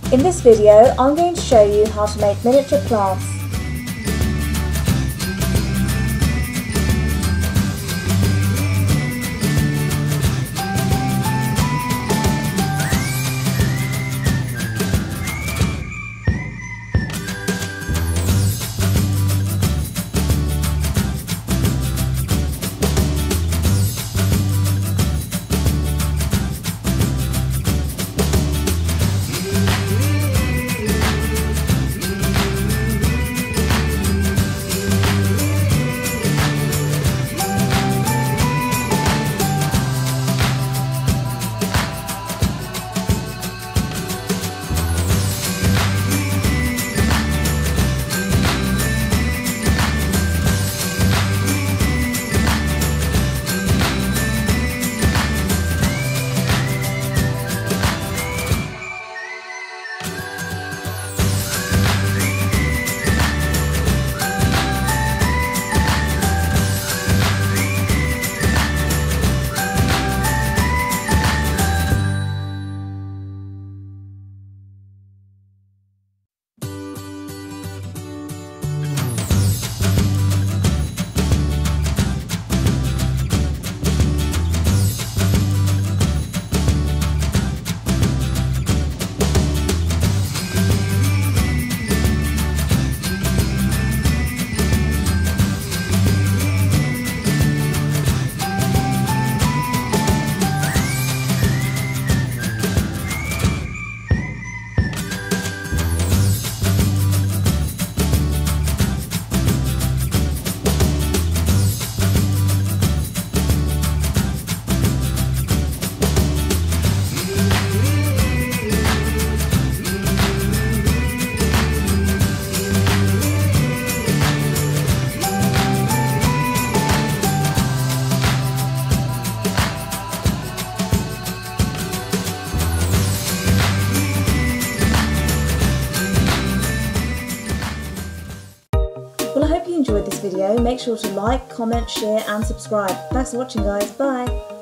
In this video, I'm going to show you how to make miniature plants. Well, I hope you enjoyed this video. Make sure to like, comment, share and subscribe. Thanks for watching, guys. Bye!